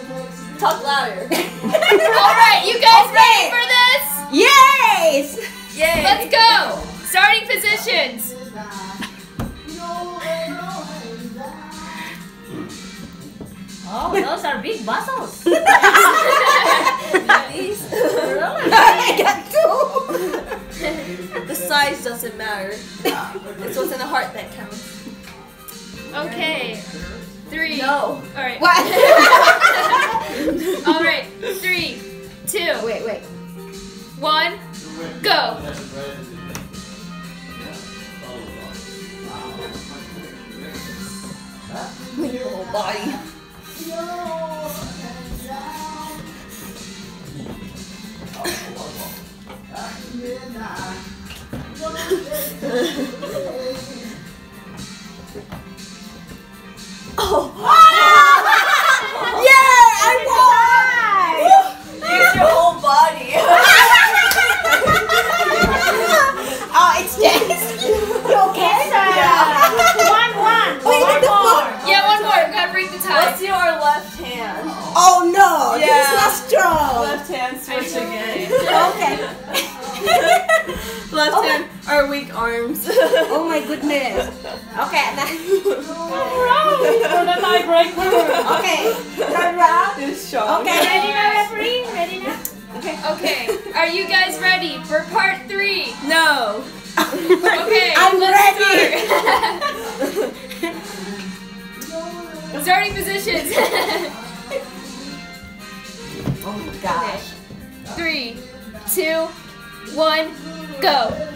Talk louder. Alright, you guys ready for this? Yes! Yay. Let's go! Starting positions. Oh, those are big muscles. These. I got two. The size doesn't matter. It's what's in the heart that counts. Okay. 3. No. Alright. What? Alright. 3, 2, Wait. 1, go! Your whole body. Oh! Yeah, I won! Use your whole body. Oh, it's this. You okay? One. Wait, One more. Yeah, one more. We gotta break the tie. Let's do our left hand. Oh no, this is Yeah. not strong. Left hand switch again. Okay. Left hand, our weak arms. Oh my goodness. Okay, now. For the tiebreaker. Okay, third round. It's strong. Okay. Ready now, referee? Ready now? Okay. Are you guys ready for part 3? No. Okay. I'm let's ready. start. Starting positions. Oh my gosh. 3, 2, 1, go.